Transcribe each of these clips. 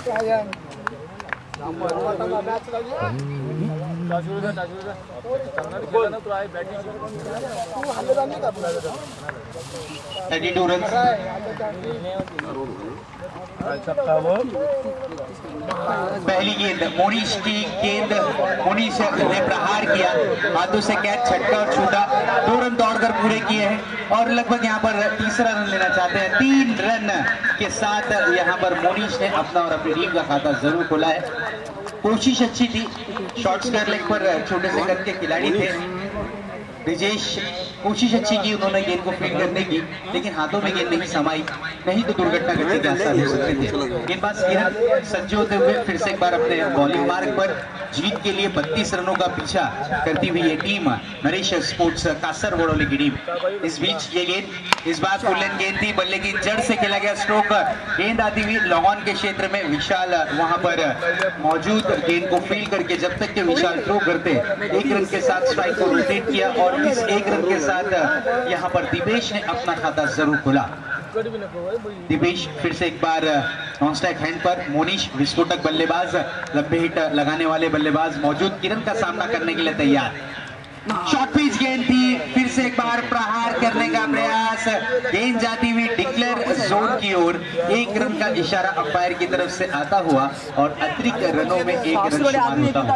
पहली गेंद मोनीश की गेंद, मोनीश ने प्रहार किया, हाथों से कैच छटका और छूटा। 2 रन दौड़कर पूरे किए हैं और लगभग यहाँ पर तीसरा रन लेना चाहते हैं। 3 रन के साथ यहाँ पर मोनीश ने अपना और अपनी टीम का खाता जरूर खोला है। कोशिश अच्छी थी, शॉर्ट स्क्वायर लेग पर छोटे से कद के खिलाड़ी थे। ब्रिजेश कोशिश अच्छी की उन्होंने गेंद को फील्ड करने की, लेकिन हाथों में गेंद नहीं समाई, नहीं तो दुर्घटना घटने के आसार हो सकते थे। गेंदबाज किरण सज्ज होते हुए फिर से एक बार अपने बॉलिंग मार्ग पर जीत के लिए 32 रनों का पीछा करती हुई ये टीम नरेश स्पोर्ट्स कासरगोड की टीम। इस बीच ये गेंद इस बार फुल लेंथ गेंद थी, बल्ले की जड़ से खेला गया स्ट्रोक, गेंद आती हुई लॉन्ग ऑन के क्षेत्र में। विशाल वहां पर मौजूद गेंद को फील्ड करके जब तक के विशाल थ्रो करते 1 रन के साथ स्ट्राइक को रोटेट किया और इस 1 रन के साथ यहाँ पर दिपेश ने अपना खाता जरूर खोला। दिपेश फिर से एक बार नॉन स्ट्राइक हैंड पर। मोनीश विस्फोटक बल्लेबाज, लंबे हिट लगाने वाले बल्लेबाज मौजूद। किरण का सामना करने के लिए तैयार। शॉर्ट पिच गेंद थी, फिर से एक बार प्रहार करने का प्रयास, गेंद जाती हुई डिक्लेयर जोन की ओर। 1 रन का इशारा अंपायर की तरफ से आता हुआ और अतिरिक्त रनों में 1 रन शुमार होता हुआ।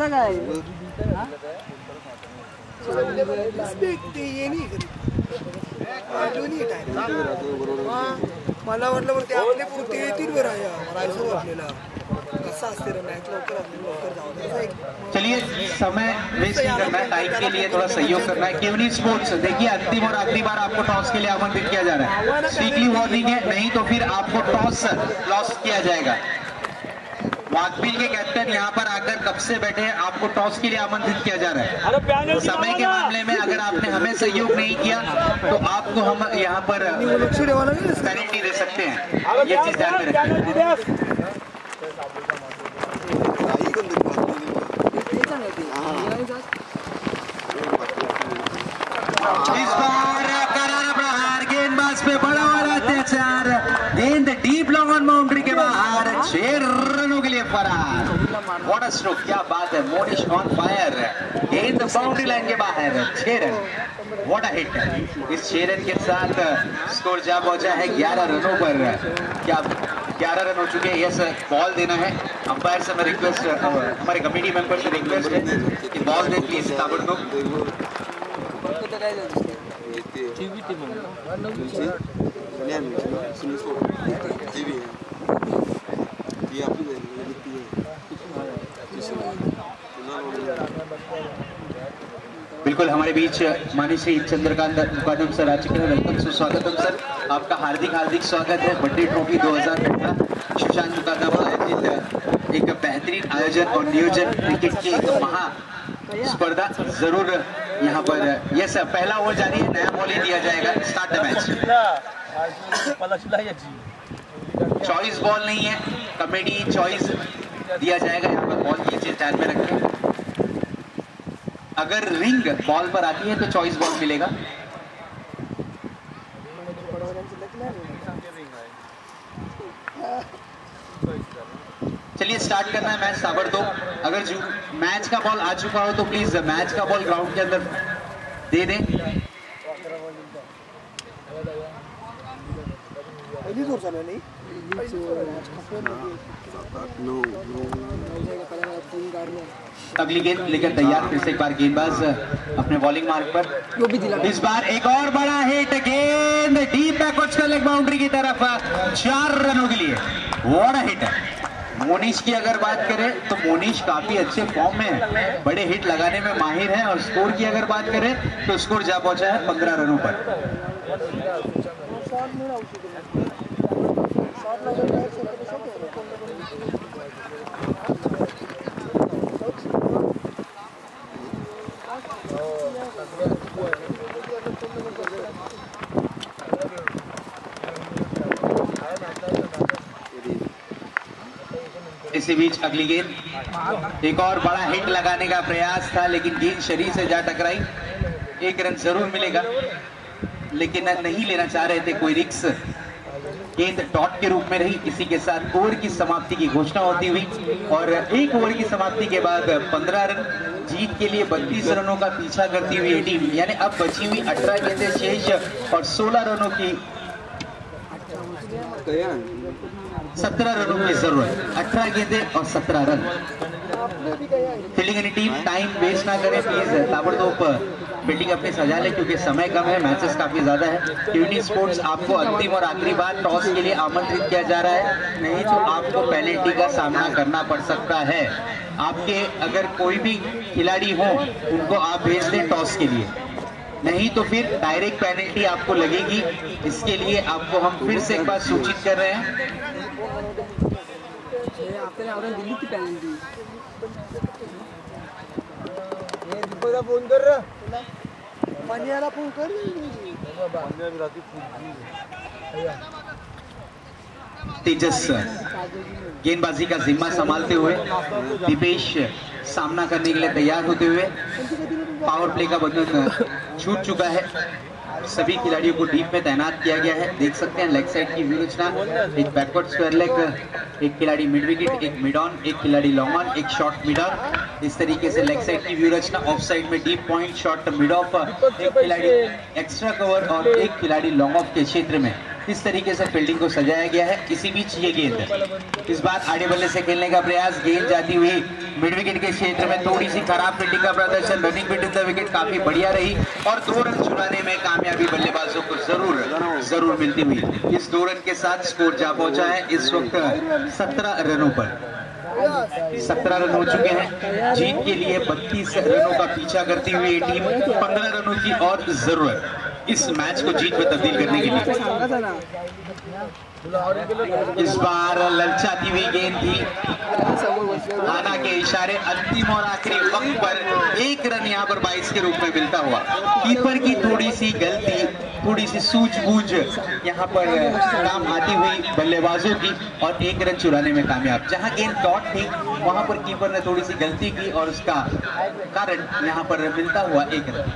मला वाटलं ते आपले पुरते येतील बरं रायसर वाटलेला कसा असते रे मॅच लवकर जाऊ दे। चलिए समय वेस्ट नहीं करना है, टाइम के लिए थोड़ा सहयोग करना है। केवनी स्पोर्ट्स देखिए अंतिम और आखिरी बार आपको टॉस के लिए आमंत्रित किया जा रहा है। स्ट्रिक्टली वार्निंग है, नहीं तो फिर आपको टॉस लॉस किया जाएगा। वाकबिल के कैप्टन यहाँ पर आकर कब से बैठे हैं, आपको टॉस के लिए आमंत्रित किया जा रहा है। तो समय के मामले में अगर आपने हमें सहयोग नहीं किया तो आपको हम यहाँ पर पेनल्टी दे सकते हैं, ये चीज ध्यान में रखिए। इस बार करारा प्रहार, गेंदबाज पे बड़ा वाला अत्याचार, गेंद डीप लॉन्ग ऑन बाउंड्री के बाहर, 6 रनों के लिए फरार। व्हाट अ स्ट्रोक, क्या बात है, मोनीश ऑन फायर। गेंद बाउंड्री लाइन के बाहर, 6 रन। What a hit. इस 6 रन के साथ स्कोर जा पहुंचा है 11 रनों पर। क्या 11 रन हो चुके हैं। यस, बॉल देना है। अंपायर से मैं रिक्वेस्ट, हमारे कमेटी मेंबर से रिक्वेस्ट है कि बॉल दे प्लीज ताबड़तोड़। बिल्कुल हमारे बीच माननीय श्री चंद्रकांत मुकादम सर आ चुके हैं। वेलकम, सुस्वागतम सर, आपका हार्दिक हार्दिक स्वागत है। बर्थडे ट्रॉफी 2018 सुशांत मुकादम आयोजित एक बेहतरीन आयोजन और नियोजन, क्रिकेट की एक महा स्पर्धा जरूर यहाँ पर। यस सर, पहला ओवर जारी है, नया बॉल ही दिया जाएगा। Start the match. Choice ball नहीं है, कमेडी चॉइस दिया जाएगा यहाँ पर। बॉल की चीज ध्यान में रखें, अगर रिंग बॉल पर आती है तो चॉइस बॉल मिलेगा। चलिए स्टार्ट करना है मैच ताबड़तोड़। अगर जो मैच का बॉल आ चुका हो तो प्लीज मैच का बॉल ग्राउंड के अंदर दे दें। अगली गेंद लेकर तैयार, फिर से एक बार गेंदबाज अपने बॉलिंग मार्ग पर। इस बार एक और बड़ा हिट, गेंद डीप बैकवर्ड्स का लेग बाउंड्री की तरफ, 4 रनों के लिए। What a hit. मोनीश की अगर बात करें तो मोनीश काफी अच्छे फॉर्म में है, बड़े हिट लगाने में माहिर है। और स्कोर की अगर बात करें तो स्कोर जा पहुंचा है 15 रनों पर। इसी बीच अगली गेंद, एक और बड़ा हिट लगाने का प्रयास था, लेकिन गेंद शरीर से जा टकराई। 1 रन जरूर मिलेगा, लेकिन नहीं लेना चाह रहे थे कोई रिस्क। गेंद डॉट के रूप में रही। इसी के साथ ओवर की समाप्ति की घोषणा होती हुई और एक ओवर की समाप्ति के बाद 15 रन जीत के लिए 32 रनों का पीछा करती हुई टीम, यानी अब बची हुई 18 गेंदें शेष और 16 रनों की 17 रनों की जरूरत। 18 गेंदें और 17 रन। फील्डिंग टीम टाइम वेस्ट ना करें प्लीज, ताबड़तोड़ फील्डिंग अपनी सजा ले क्योंकि समय कम है, मैचेस काफी ज्यादा है। टीवी स्पोर्ट्स आपको अंतिम और आखिरी बार टॉस के लिए आमंत्रित किया जा रहा है, नहीं तो आपको पेनल्टी का सामना करना पड़ सकता है। आपके अगर कोई भी खिलाड़ी हो उनको आप भेज दें टॉस के लिए, नहीं तो फिर डायरेक्ट पेनल्टी आपको लगेगी। इसके लिए आपको हम फिर से एक बार सूचित कर रहे हैं। फोन कर फोन कर तेजस गेंदबाजी का जिम्मा संभालते हुए, दीपेश सामना करने के लिए तैयार होते हुए। पावर प्ले का बंधन छूट चुका है, सभी खिलाड़ियों को डीप में तैनात किया गया है। देख सकते हैं लेग साइड की व्यू रचना, एक बैकवर्ड स्क्वायर लेग, एक खिलाड़ी मिड विकेट, एक मिड ऑन, एक खिलाड़ी लॉन्ग ऑन, एक शॉर्ट मिड ऑन। इस तरीके से लेग साइड की व्यू रचना, ऑफ साइड में deep point, short mid off, एक खिलाड़ी एक्स्ट्रा कवर और एक खिलाड़ी लॉन्ग ऑफ के क्षेत्र में। इस तरीके से फील्डिंग को सजाया गया है। इसी बीच ये गेंद इस बार आड़े बल्ले से खेलने का प्रयास, गेंद जाती हुई मिड विकेट के क्षेत्र में। थोड़ी सी खराब फील्डिंग का प्रदर्शन, रनिंग बिटवीन द विकेट काफी बढ़िया रही और 2 रन चुराने में कामयाबी बल्लेबाजों को जरूर मिलती हुई। इस 2 रन के साथ स्कोर जा पहुंचा है इस वक्त 17 रनों पर। 17 रन हो चुके हैं। जीत के लिए 32 रनों का पीछा करती हुई ये टीम 15 रनों की और जरूरत इस मैच को जीत में तब्दील करने के लिए। इस बार ललचाती हुई गेंद थी, आना के इशारे, अंतिम और आखिरी वक्त पर 1 रन यहाँ पर 22 के रूप में मिलता हुआ। कीपर की थोड़ी सी गलती, थोड़ी सी सूझबूझ यहाँ पर काम आती हुई बल्लेबाजों की और 1 रन चुराने में कामयाब। जहाँ गेंद डॉट थी वहां पर कीपर ने थोड़ी सी गलती की और उसका कारण यहाँ पर मिलता हुआ 1 रन।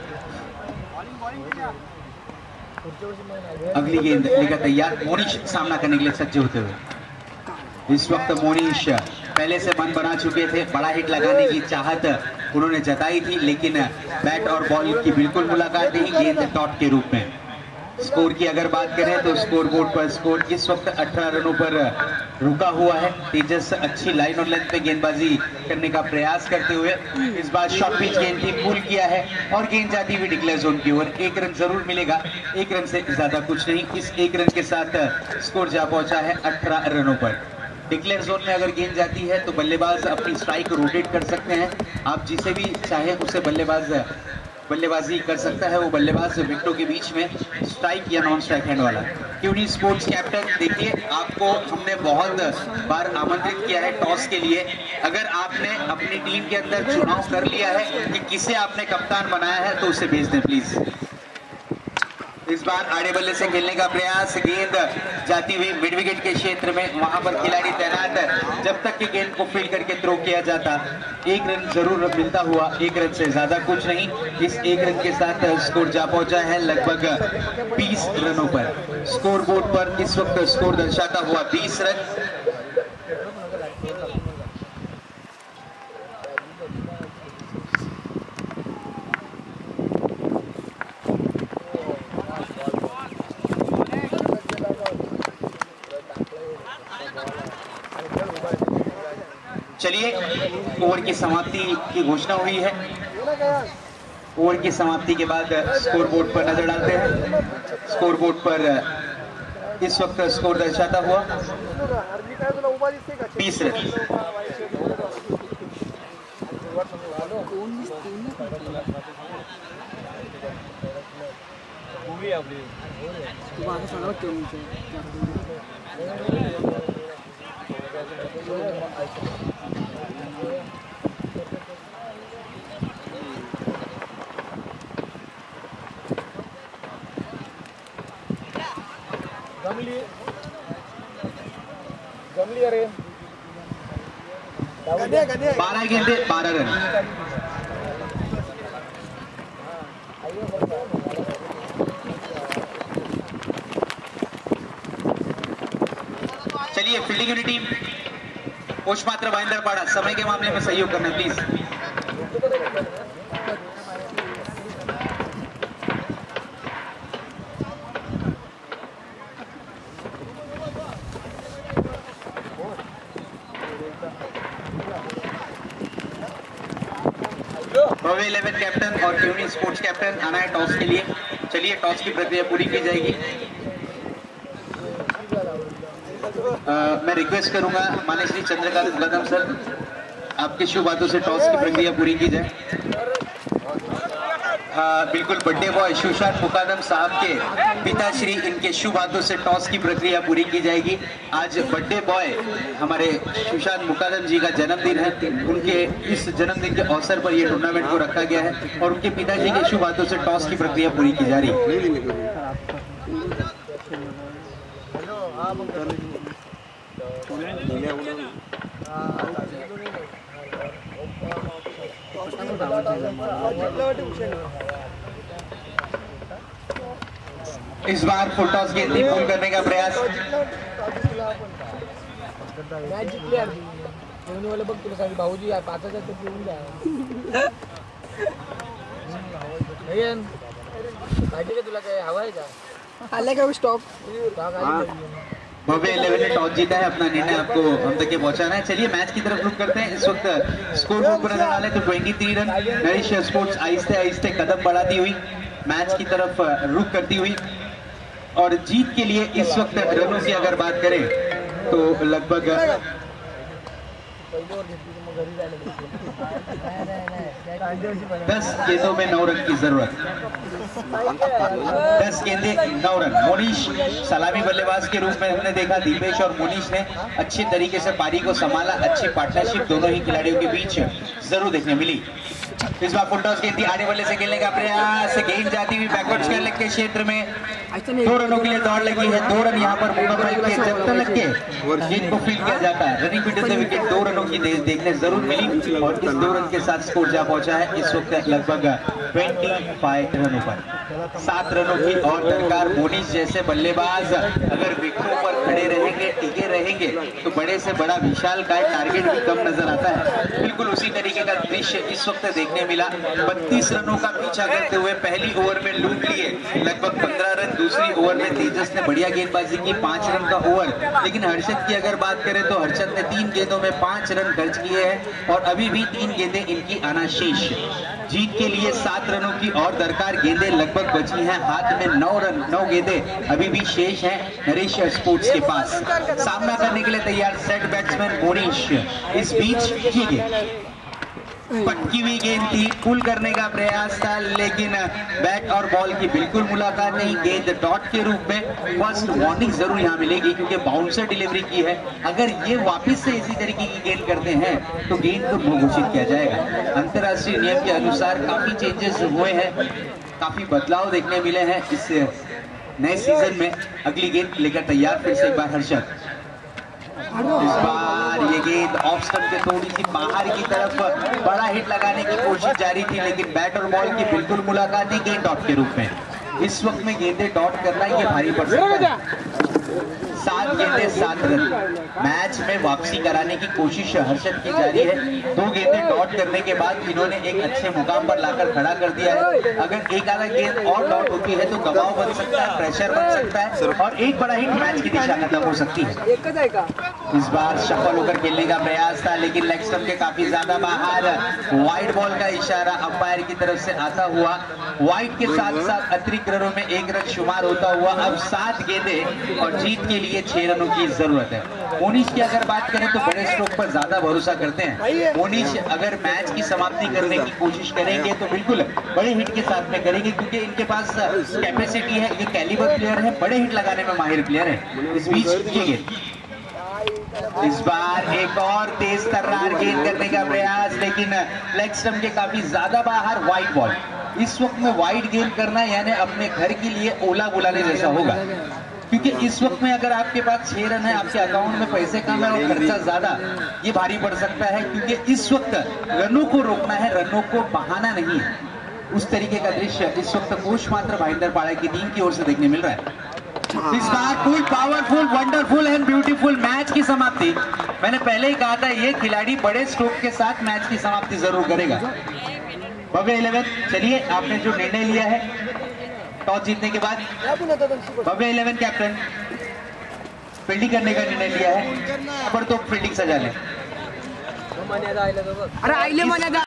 अगली गेंद लेकर तैयार मोनीश सामना करने के लिए सज्ज होते हुए। इस वक्त मोनीश पहले से मन बना चुके थे, बड़ा हिट लगाने की चाहत उन्होंने जताई थी, लेकिन बैट और बॉल की बिल्कुल मुलाकात नहीं, गेंद डॉट के रूप में। स्कोर की अगर बात करें तो स्कोर बोर्ड पर स्कोर इस वक्त 18 रनों पर रुका हुआ है। तेजस अच्छी लाइन और लेंथ पे गेंदबाजी करने का प्रयास करते हुए इस बार शॉर्ट पिच गेंद थी, पुल किया है और गेंद जाती हुई डिक्लेयर जोन की ओर। 1 रन जरूर मिलेगा, 1 रन से ज्यादा कुछ नहीं। इस 1 रन के साथ स्कोर जा पहुंचा है 18 रनों पर। डिक्लेयर जोन में अगर गेंद जाती है तो बल्लेबाज अपनी स्ट्राइक रोटेट कर सकते हैं। आप जिसे भी चाहे उसे बल्लेबाजी कर सकता है वो बल्लेबाज विकेटों के बीच में, स्ट्राइक या नॉन स्ट्राइक हैंड वाला। क्योंकि स्पोर्ट्स कैप्टन देखिए, आपको हमने बहुत बार आमंत्रित किया है टॉस के लिए। अगर आपने अपनी टीम के अंदर चुनाव कर लिया है कि किसे आपने कप्तान बनाया है तो उसे भेज दें प्लीज। इस बार आड़े बल्ले से खेलने का प्रयास, गेंद जाती हुई मिड विकेट के क्षेत्र में, वहां पर खिलाड़ी तैनात है। जब तक कि गेंद को फील्ड करके थ्रो किया जाता 1 रन जरूर मिलता हुआ, 1 रन से ज्यादा कुछ नहीं। इस 1 रन के साथ स्कोर जा पहुंचा है लगभग 20 रनों पर। स्कोर बोर्ड पर इस वक्त स्कोर दर्शाता हुआ 20 रन। चलिए, ओवर की समाप्ति की घोषणा हुई है। ओवर की समाप्ति के बाद स्कोर बोर्ड पर नजर डालते हैं। स्कोर बोर्ड पर इस वक्त स्कोर दर्शाता हुआ 20 रन। जमली अरे 12 गेंदे 12 रन। फील्डिंग यूनिट टीम, कोच मात्र भाईंदरपाड़ा, समय के मामले में सहयोग करना प्लीज। भव्य 11 कैप्टन और यूनियन स्पोर्ट्स कैप्टन आना है टॉस के लिए। चलिए टॉस की प्रक्रिया पूरी की जाएगी। मैं रिक्वेस्ट करूंगा माननीय श्री चंद्रकांत मुकादम सर, आपके शुभ हाथों से टॉस की प्रक्रिया पूरी की जाए। हाँ बिल्कुल, बर्थडे बॉय सुशांत मुकादम साहब के पिताश्री, इनके शुभ हाथों से टॉस की प्रक्रिया पूरी की जाएगी। आज बर्थडे बॉय हमारे सुशांत मुकादम जी का जन्मदिन है, उनके इस जन्मदिन के अवसर पर यह टूर्नामेंट को रखा गया है और उनके पिताजी के शुभ हाथों से टॉस की प्रक्रिया पूरी की जा रही है। इस बार फुल टॉस गेंद फुल करने का प्रयास। मॅच जिंकली यार दोन्ही वाले बघ, तुला सांगितलं भाऊजी 5,000 तर घेऊन जा माहिती का, तुला काय हवं आहे का? आले का स्टॉप? भव्य 11 ने टॉस जीता है, अपना निर्णय आपको हम तक पहुंचाना है। चलिए मैच की तरफ रुख करते हैं। इस वक्त स्कोर बोर्ड पर नजर आ रहे तो 23 रन। नरिश स्पोर्ट्स आहिस्ते आहिस्ते कदम बढ़ाती हुई मैच की तरफ रुख करती हुई, और जीत के लिए इस वक्त रनों की अगर बात करें तो लगभग 10 गेंदों में 9 रन की जरूरत। 10 गेंदे 9 रन। मोनीश सलामी बल्लेबाज के रूप में हमने देखा, दीपेश और मोनीश ने अच्छे तरीके से पारी को संभाला। अच्छी पार्टनरशिप दोनों ही खिलाड़ियों के बीच जरूर देखने मिली। इस बार फुल टॉस गेंद आने वाले से खेलने का प्रयास, गेंद जाती हुई बैकवर्ड स्क्वायर लेग के क्षेत्र में 2 रनों के लिए दौड़ लगी है। 2 रन यहाँ पर मुकम्मल के जब तक के गेंद को फील्ड किया जाता है, रनिंग पीटर से विकेट 2 रनों की देखने जरूर मिली और इस 2 रन के साथ स्कोर जा पहुंचा है इस वक्त लगभग 25 रनों पर। 7 रनों की और दरकार। मोनीश जैसे बल्लेबाज अगर विकेटों पर खड़े रहेंगे, टिके रहेंगे तो बड़े से बड़ा विशाल का टारगेट भी कम नजर आता है। बिल्कुल उसी तरीके का दृश्य इस वक्त देखने मिला। 32 रनों का पीछा करते हुए पहली ओवर में लूट लिए लगभग 15 रन। दूसरी ओवर में तेजस ने बढ़िया गेंदबाजी की, 5 रन का ओवर। लेकिन हर्षद की अगर बात करें तो हर्षद ने 3 गेंदों में 5 रन खर्च किए हैं और अभी भी 3 गेंदें इनकी आना शेष। जीत के लिए 7 रनों की और दरकार। गेंदें लगभग बची हैं हाथ में। 9 रन 9 गेंदें अभी भी शेष हैं नरिश स्पोर्ट्स के पास। सामना करने के लिए तैयार सेट बैट्समैन मोनीश। इस बीच ये गेंद पटकी हुई गेंद थी, पुल करने का प्रयास था लेकिन बैट और बॉल की बिल्कुल मुलाकात नहीं। गेंद डॉट के रूप में फर्स्ट वार्निंग जरूर यहां मिलेगी क्योंकि बाउंसर डिलीवरी की है। अगर ये वापस से इसी तरीके की गेंद करते हैं तो गेंद को नो घोषित किया जाएगा। अंतरराष्ट्रीय नियम के अनुसार काफी चेंजेस हुए हैं, काफी बदलाव देखने मिले हैं इस नए सीजन में। अगली गेंद लेकर तैयार फिर से एक बार हर्षद। इस बार ये गेंद ऑफ स्टंप के थोड़ी सी बाहर की तरफ बड़ा हिट लगाने की कोशिश जारी थी लेकिन बैट और बॉल की बिल्कुल मुलाकात ही गेंद डॉट के रूप में। इस वक्त में गेंदें डॉट करना ये भारी पड़ सकता है। 7 गेंदें 7 रन। मैच में वापसी कराने की कोशिश हर्षद की जारी है। 2 गेंदें डॉट करने के बाद इन्होंने एक अच्छे मुकाम पर लाकर खड़ा कर दिया है। अगर एक आधा गेंद और डॉट होती है तो दबाव बन सकता है, प्रेशर बन सकता है और एक बड़ा हिट मैच की दिशा खत्म हो सकती है। इस बार शफल होकर खेलने का प्रयास था लेकिन लेग स्टंप के काफी ज्यादा बाहर। वाइड बॉल का इशारा अंपायर की तरफ से आता हुआ। वाइड के साथ साथ अतिरिक्त रनों में 1 रन शुमार होता हुआ अब 7 गेंदें और जीत के लिए 6 रनों की जरूरत है। मोनीश की अगर बात करें तो बड़े स्ट्रोक पर ज्यादा भरोसा करते हैं। मोनीश अगर मैच की समाप्ति करने की कोशिश करेंगे तो बिल्कुल बड़े हिट के साथ में करेंगे क्योंकि इनके पास कैपेसिटी है, ये कैलिबर प्लेयर है, बड़े हिट लगाने में माहिर प्लेयर है। इस बीच ये गेंद, इस बार एक और तेज तर्रार गेंद करने का प्रयास लेकिन लेग स्टंप के काफी ज्यादा बाहर। Wide ball. इस वक्त में वाइड गेंद करना यानी अपने घर के लिए ओला बुलाने जैसा होगा क्योंकि इस वक्त में अगर आपके पास 6 रन है, आपके अकाउंट में पैसे कम है और खर्चा ज्यादा, ये भारी पड़ सकता है क्योंकि इस वक्त रनों को रोकना है, रनों को बहाना नहीं है। उस तरीके का दृश्य इस वक्त कोच मात्र भाईंदरपाड़ा की टीम की ओर से देखने मिल रहा है। Sparkful, powerful, wonderful and beautiful match की समाप्ति। मैंने पहले ही कहा था ये खिलाड़ी बड़े स्ट्रोक के साथ मैच की समाप्ति जरूर करेगा। भव्य 11, चलिए आपने जो निर्णय लिया है टॉस जीतने के बाद, भव्य 11 कैप्टन फील्डिंग करने का निर्णय लिया है। पर तो फील्डिंग सजा ले। अरे आईले